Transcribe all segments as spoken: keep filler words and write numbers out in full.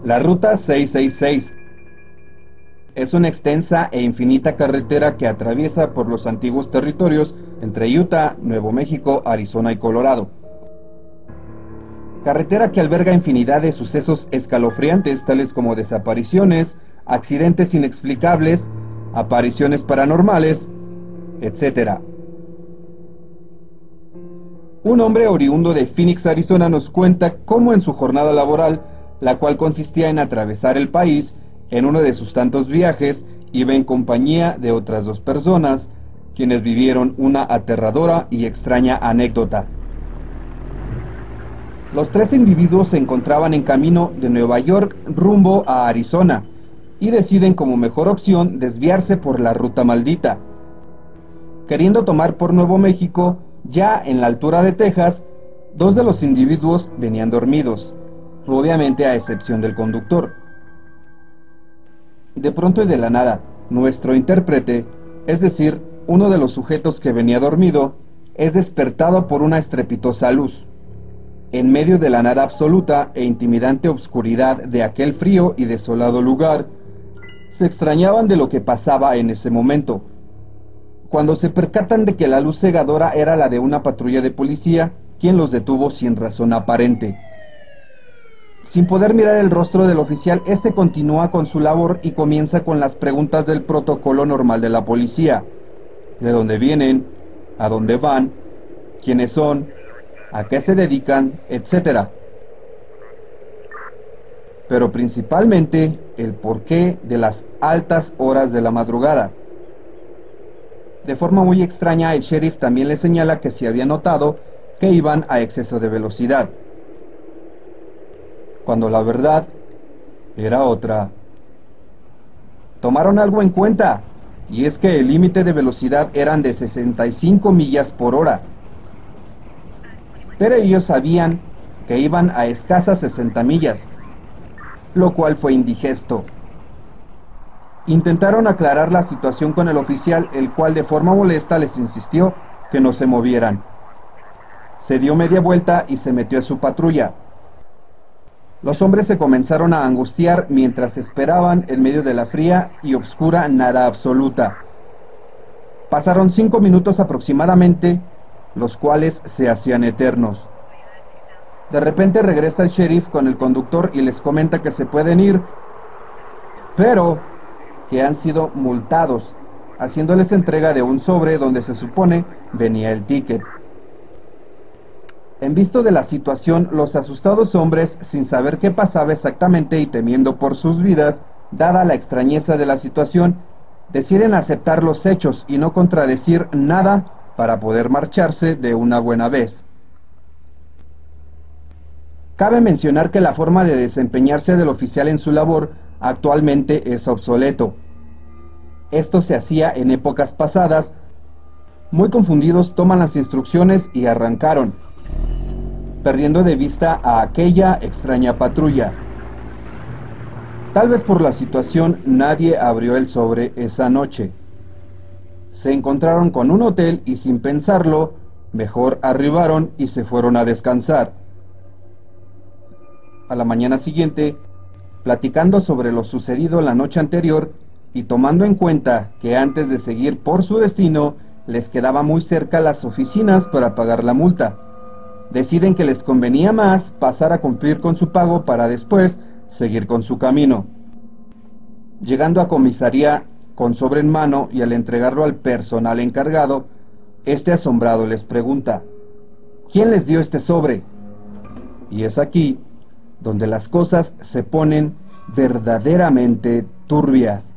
La Ruta seiscientos sesenta y seis es una extensa e infinita carretera que atraviesa por los antiguos territorios entre Utah, Nuevo México, Arizona y Colorado. Carretera que alberga infinidad de sucesos escalofriantes, tales como desapariciones, accidentes inexplicables, apariciones paranormales, etcétera. Un hombre oriundo de Phoenix, Arizona, nos cuenta cómo en su jornada laboral, la cual consistía en atravesar el país en uno de sus tantos viajes, iba en compañía de otras dos personas, quienes vivieron una aterradora y extraña anécdota. Los tres individuos se encontraban en camino de Nueva York rumbo a Arizona y deciden como mejor opción desviarse por la ruta maldita. Queriendo tomar por Nuevo México, ya en la altura de Texas, dos de los individuos venían dormidos, obviamente a excepción del conductor. De pronto y de la nada, nuestro intérprete, es decir, uno de los sujetos que venía dormido, es despertado por una estrepitosa luz. En medio de la nada absoluta e intimidante obscuridad de aquel frío y desolado lugar, se extrañaban de lo que pasaba en ese momento. Cuando se percatan de que la luz cegadora era la de una patrulla de policía, quien los detuvo sin razón aparente. Sin poder mirar el rostro del oficial, este continúa con su labor y comienza con las preguntas del protocolo normal de la policía: de dónde vienen, a dónde van, quiénes son, a qué se dedican, etcétera. Pero principalmente el porqué de las altas horas de la madrugada. De forma muy extraña, el sheriff también le señala que se había notado que iban a exceso de velocidad, cuando la verdad era otra. Tomaron algo en cuenta, y es que el límite de velocidad eran de sesenta y cinco millas por hora. Pero ellos sabían que iban a escasas sesenta millas, lo cual fue indigesto. Intentaron aclarar la situación con el oficial, el cual de forma molesta les insistió que no se movieran. Se dio media vuelta y se metió a su patrulla. Los hombres se comenzaron a angustiar mientras esperaban en medio de la fría y oscura nada absoluta. Pasaron cinco minutos aproximadamente, los cuales se hacían eternos. De repente regresa el sheriff con el conductor y les comenta que se pueden ir, pero que han sido multados, haciéndoles entrega de un sobre donde se supone venía el ticket. En visto de la situación, los asustados hombres, sin saber qué pasaba exactamente y temiendo por sus vidas, dada la extrañeza de la situación, deciden aceptar los hechos y no contradecir nada para poder marcharse de una buena vez. Cabe mencionar que la forma de desempeñarse del oficial en su labor actualmente es obsoleto. Esto se hacía en épocas pasadas. Muy confundidos toman las instrucciones y arrancaron, perdiendo de vista a aquella extraña patrulla. Tal vez por la situación nadie abrió el sobre esa noche. Se encontraron con un hotel y sin pensarlo, mejor arribaron y se fueron a descansar. A la mañana siguiente, platicando sobre lo sucedido la noche anterior y tomando en cuenta que antes de seguir por su destino les quedaba muy cerca las oficinas para pagar la multa, deciden que les convenía más pasar a cumplir con su pago para después seguir con su camino. Llegando a comisaría con sobre en mano y al entregarlo al personal encargado, este asombrado les pregunta: ¿quién les dio este sobre? Y es aquí donde las cosas se ponen verdaderamente turbias.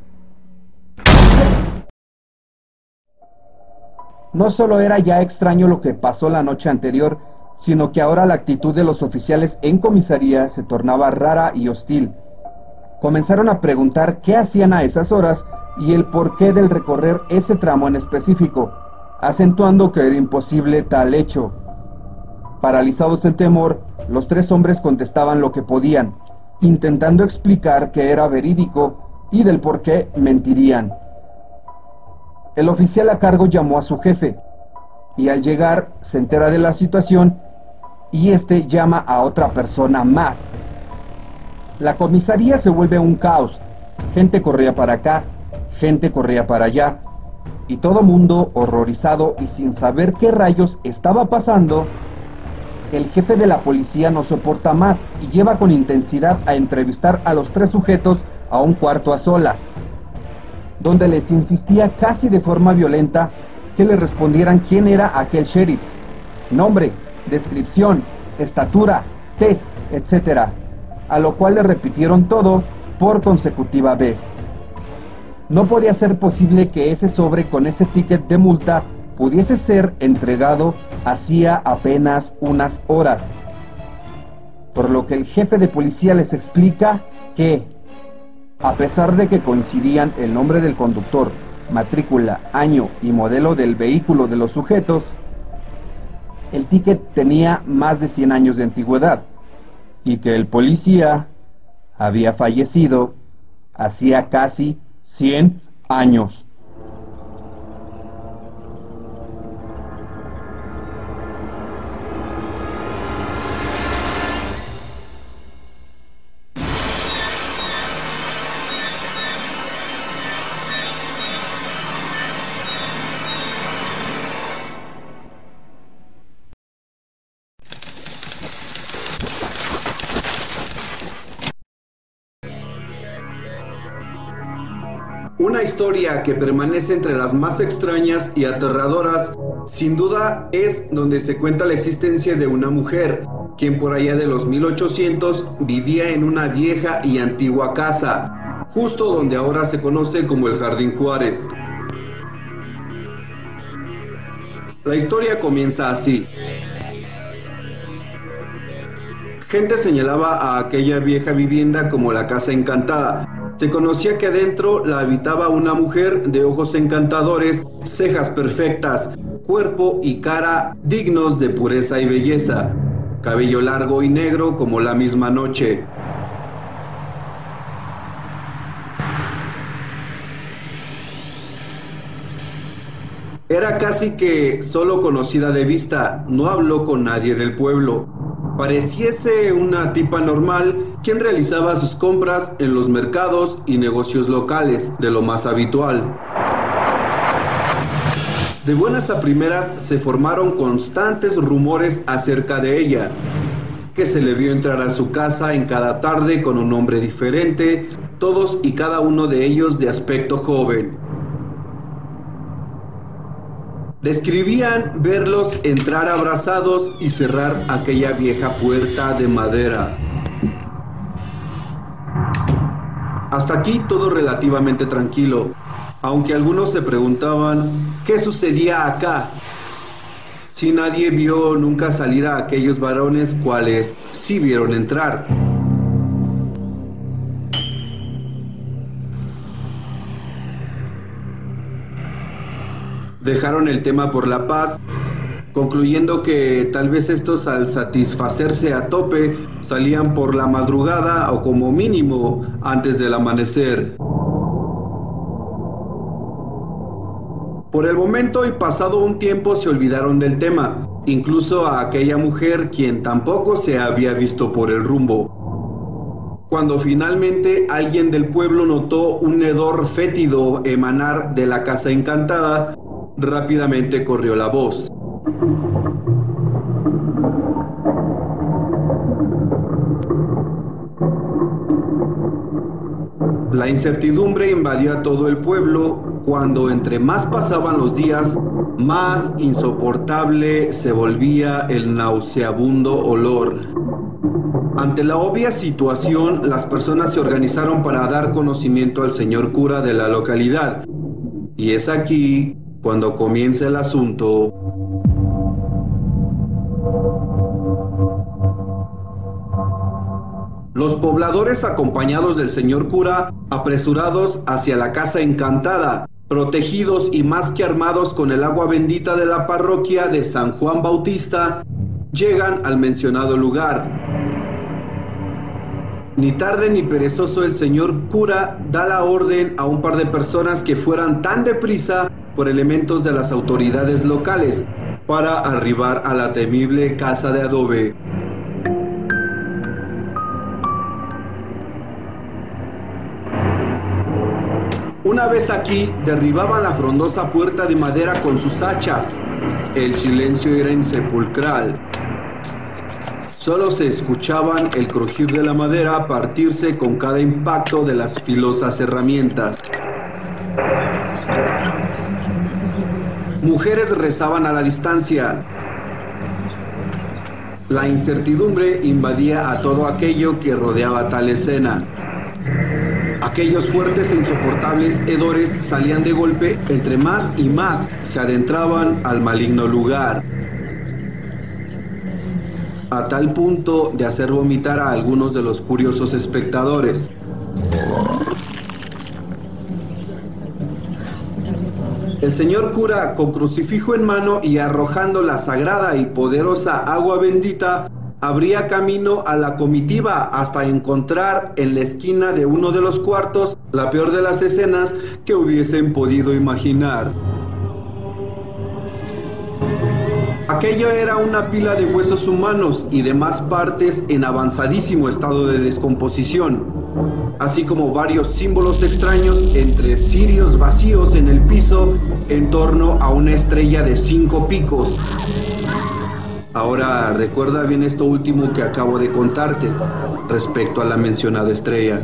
No solo era ya extraño lo que pasó la noche anterior, sino que ahora la actitud de los oficiales en comisaría se tornaba rara y hostil. Comenzaron a preguntar qué hacían a esas horas y el porqué del recorrer ese tramo en específico, acentuando que era imposible tal hecho. Paralizados en temor, los tres hombres contestaban lo que podían, intentando explicar que era verídico y del por qué mentirían. El oficial a cargo llamó a su jefe, y al llegar se entera de la situación, y este llama a otra persona más. La comisaría se vuelve un caos. Gente corría para acá, gente corría para allá, y todo mundo horrorizado y sin saber qué rayos estaba pasando. El jefe de la policía no soporta más y lleva con intensidad a entrevistar a los tres sujetos a un cuarto a solas, donde les insistía casi de forma violenta que le respondieran quién era aquel sheriff. Nombre, descripción, estatura, tez, etcétera, a lo cual le repitieron todo por consecutiva vez. No podía ser posible que ese sobre con ese ticket de multa pudiese ser entregado hacía apenas unas horas. Por lo que el jefe de policía les explica que, a pesar de que coincidían el nombre del conductor, matrícula, año y modelo del vehículo de los sujetos, el ticket tenía más de cien años de antigüedad y que el policía había fallecido hacía casi cien años. Una historia que permanece entre las más extrañas y aterradoras, sin duda, es donde se cuenta la existencia de una mujer, quien por allá de los mil ochocientos vivía en una vieja y antigua casa, justo donde ahora se conoce como el Jardín Juárez. La historia comienza así. Gente señalaba a aquella vieja vivienda como la Casa Encantada. Se conocía que adentro la habitaba una mujer de ojos encantadores, cejas perfectas, cuerpo y cara dignos de pureza y belleza, cabello largo y negro como la misma noche. Era casi que solo conocida de vista, no habló con nadie del pueblo. Pareciese una tipa normal quien realizaba sus compras en los mercados y negocios locales, de lo más habitual. De buenas a primeras se formaron constantes rumores acerca de ella, que se le vio entrar a su casa en cada tarde con un hombre diferente, todos y cada uno de ellos de aspecto joven. Describían verlos entrar abrazados y cerrar aquella vieja puerta de madera. Hasta aquí todo relativamente tranquilo, aunque algunos se preguntaban qué sucedía acá, si nadie vio nunca salir a aquellos varones cuales sí vieron entrar. Dejaron el tema por la paz, concluyendo que tal vez estos, al satisfacerse a tope, salían por la madrugada o como mínimo antes del amanecer. Por el momento y pasado un tiempo se olvidaron del tema, incluso a aquella mujer quien tampoco se había visto por el rumbo. Cuando finalmente alguien del pueblo notó un hedor fétido emanar de la Casa Encantada, rápidamente corrió la voz. La incertidumbre invadió a todo el pueblo cuando entre más pasaban los días, más insoportable se volvía el nauseabundo olor. Ante la obvia situación, las personas se organizaron para dar conocimiento al señor cura de la localidad. Y es aquí cuando comienza el asunto. Los pobladores, acompañados del señor cura, apresurados hacia la Casa Encantada, protegidos y más que armados con el agua bendita de la parroquia de San Juan Bautista, llegan al mencionado lugar. Ni tarde ni perezoso, el señor cura da la orden a un par de personas que fueran tan deprisa por elementos de las autoridades locales para arribar a la temible casa de adobe. Una vez aquí, derribaban la frondosa puerta de madera con sus hachas. El silencio era insepulcral. Solo se escuchaban el crujir de la madera partirse con cada impacto de las filosas herramientas. Mujeres rezaban a la distancia. La incertidumbre invadía a todo aquello que rodeaba tal escena. Aquellos fuertes e insoportables hedores salían de golpe entre más y más se adentraban al maligno lugar, a tal punto de hacer vomitar a algunos de los curiosos espectadores. El señor cura, con crucifijo en mano y arrojando la sagrada y poderosa agua bendita, abría camino a la comitiva hasta encontrar en la esquina de uno de los cuartos la peor de las escenas que hubiesen podido imaginar. Aquello era una pila de huesos humanos y demás partes en avanzadísimo estado de descomposición, así como varios símbolos extraños entre cirios vacíos en el piso en torno a una estrella de cinco picos. Ahora recuerda bien esto último que acabo de contarte respecto a la mencionada estrella.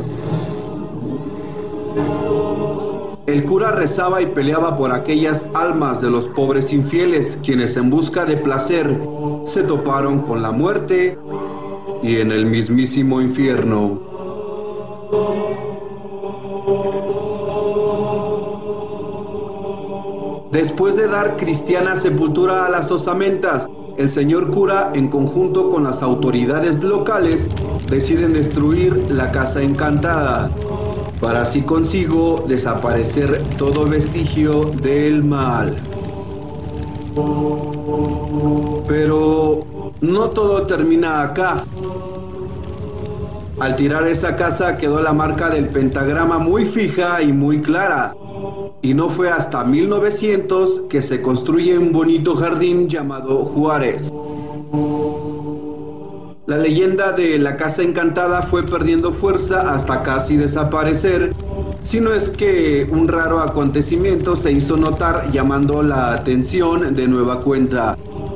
El cura rezaba y peleaba por aquellas almas de los pobres infieles, quienes en busca de placer se toparon con la muerte y en el mismísimo infierno. Después de dar cristiana sepultura a las osamentas, el señor cura, en conjunto con las autoridades locales, deciden destruir la casa encantada, para así consigo desaparecer todo vestigio del mal. Pero no todo termina acá. Al tirar esa casa quedó la marca del pentagrama muy fija y muy clara. Y no fue hasta mil novecientos que se construye un bonito jardín llamado Juárez. La leyenda de la casa encantada fue perdiendo fuerza hasta casi desaparecer, si no es que un raro acontecimiento se hizo notar llamando la atención de nueva cuenta.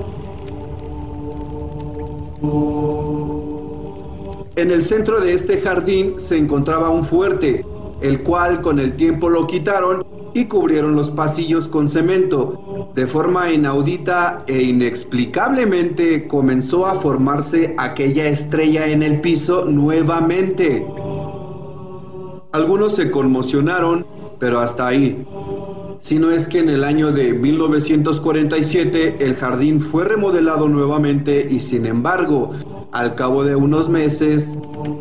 En el centro de este jardín se encontraba un fuerte, el cual con el tiempo lo quitaron y cubrieron los pasillos con cemento. De forma inaudita e inexplicablemente comenzó a formarse aquella estrella en el piso nuevamente. Algunos se conmocionaron, pero hasta ahí. Si no es que en el año de mil novecientos cuarenta y siete el jardín fue remodelado nuevamente y sin embargo, al cabo de unos meses...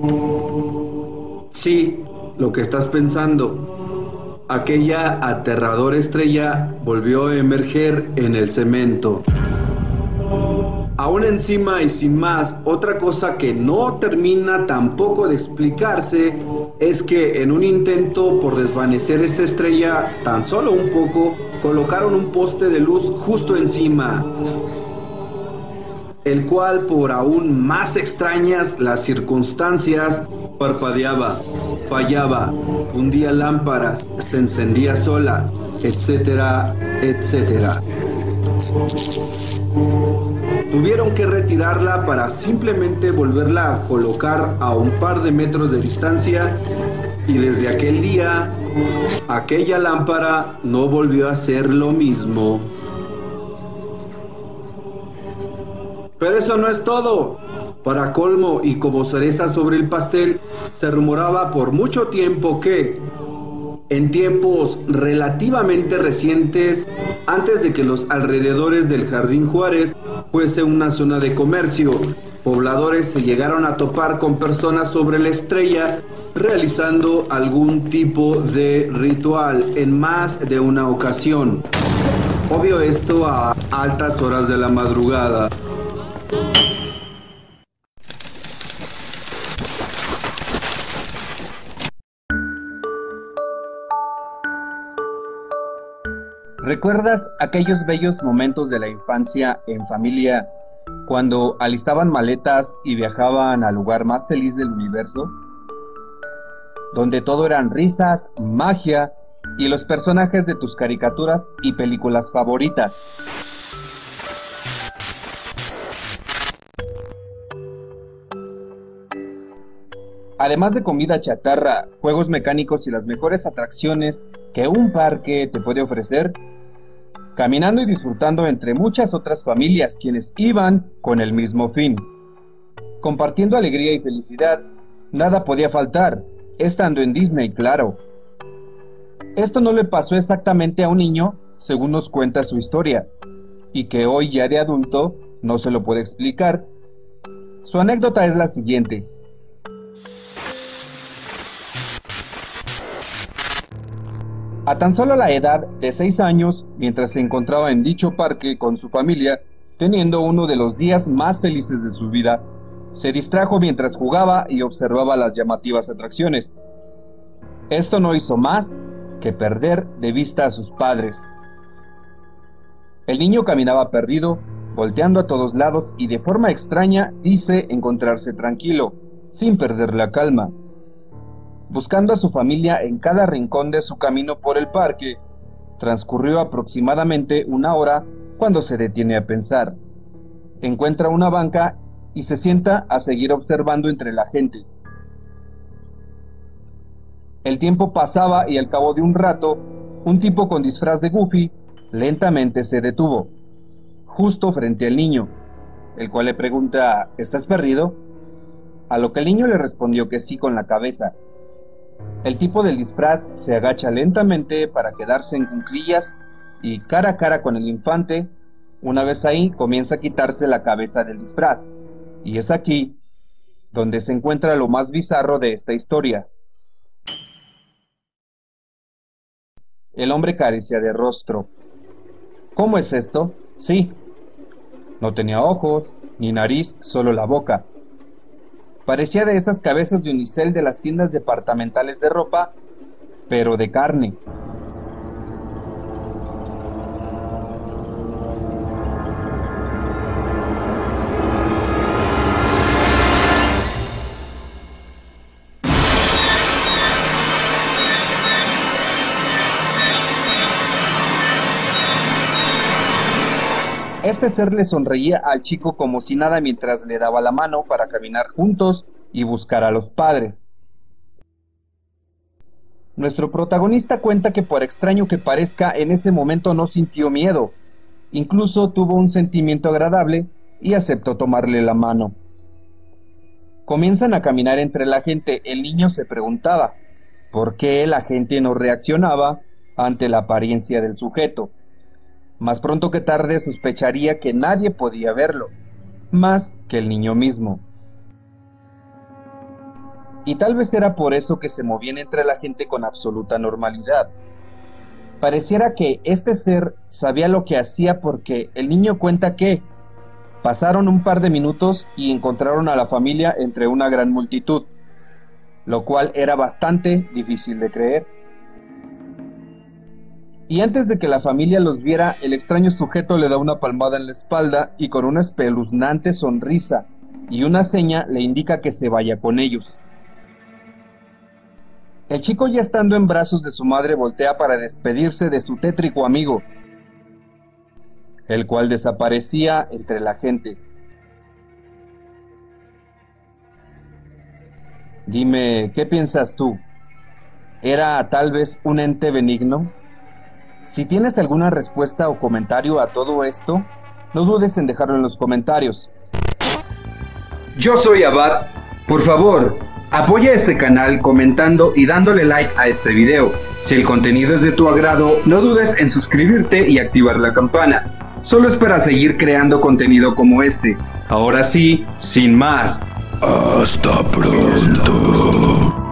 Sí, lo que estás pensando. Aquella aterradora estrella volvió a emerger en el cemento. Aún encima y sin más, otra cosa que no termina tampoco de explicarse es que en un intento por desvanecer esa estrella tan solo un poco, colocaron un poste de luz justo encima, el cual, por aún más extrañas las circunstancias, parpadeaba, fallaba, hundía lámparas, se encendía sola, etcétera, etcétera. Tuvieron que retirarla para simplemente volverla a colocar a un par de metros de distancia y desde aquel día, aquella lámpara no volvió a ser lo mismo. Pero eso no es todo. Para colmo y como cereza sobre el pastel, se rumoraba por mucho tiempo que, en tiempos relativamente recientes, antes de que los alrededores del Jardín Juárez fuese una zona de comercio, pobladores se llegaron a topar con personas sobre la estrella realizando algún tipo de ritual en más de una ocasión. Obvio esto a altas horas de la madrugada. ¿Recuerdas aquellos bellos momentos de la infancia en familia, cuando alistaban maletas y viajaban al lugar más feliz del universo? Donde todo eran risas, magia y los personajes de tus caricaturas y películas favoritas. Además de comida chatarra, juegos mecánicos y las mejores atracciones que un parque te puede ofrecer, caminando y disfrutando entre muchas otras familias quienes iban con el mismo fin. Compartiendo alegría y felicidad, nada podía faltar, estando en Disney, claro. Esto no le pasó exactamente a un niño, según nos cuenta su historia, y que hoy ya de adulto no se lo puede explicar. Su anécdota es la siguiente. A tan solo la edad de seis años, mientras se encontraba en dicho parque con su familia, teniendo uno de los días más felices de su vida, se distrajo mientras jugaba y observaba las llamativas atracciones. Esto no hizo más que perder de vista a sus padres. El niño caminaba perdido, volteando a todos lados y de forma extraña dice encontrarse tranquilo, sin perder la calma. Buscando a su familia en cada rincón de su camino por el parque, transcurrió aproximadamente una hora cuando se detiene a pensar. Encuentra una banca y se sienta a seguir observando entre la gente. El tiempo pasaba y al cabo de un rato, un tipo con disfraz de Goofy lentamente se detuvo, justo frente al niño, el cual le pregunta, ¿estás perdido? A lo que el niño le respondió que sí con la cabeza. El tipo del disfraz se agacha lentamente para quedarse en cuclillas y cara a cara con el infante. Una vez ahí comienza a quitarse la cabeza del disfraz, y es aquí donde se encuentra lo más bizarro de esta historia. El hombre carecía de rostro. ¿Cómo es esto? Sí, no tenía ojos, ni nariz, solo la boca. Parecía de esas cabezas de unicel de las tiendas departamentales de ropa, pero de carne. Este ser le sonreía al chico como si nada mientras le daba la mano para caminar juntos y buscar a los padres. Nuestro protagonista cuenta que por extraño que parezca, en ese momento no sintió miedo. Incluso tuvo un sentimiento agradable y aceptó tomarle la mano. Comienzan a caminar entre la gente. El niño se preguntaba por qué la gente no reaccionaba ante la apariencia del sujeto. Más pronto que tarde sospecharía que nadie podía verlo, más que el niño mismo. Y tal vez era por eso que se movían entre la gente con absoluta normalidad. Pareciera que este ser sabía lo que hacía porque el niño cuenta que pasaron un par de minutos y encontraron a la familia entre una gran multitud, lo cual era bastante difícil de creer. Y antes de que la familia los viera, el extraño sujeto le da una palmada en la espalda y con una espeluznante sonrisa y una seña le indica que se vaya con ellos. El chico, ya estando en brazos de su madre, voltea para despedirse de su tétrico amigo, el cual desaparecía entre la gente. Dime, ¿qué piensas tú? ¿Era tal vez un ente benigno? Si tienes alguna respuesta o comentario a todo esto, no dudes en dejarlo en los comentarios. Yo soy Abad. Por favor, apoya este canal comentando y dándole like a este video. Si el contenido es de tu agrado, no dudes en suscribirte y activar la campana. Solo es para seguir creando contenido como este. Ahora sí, sin más. Hasta pronto.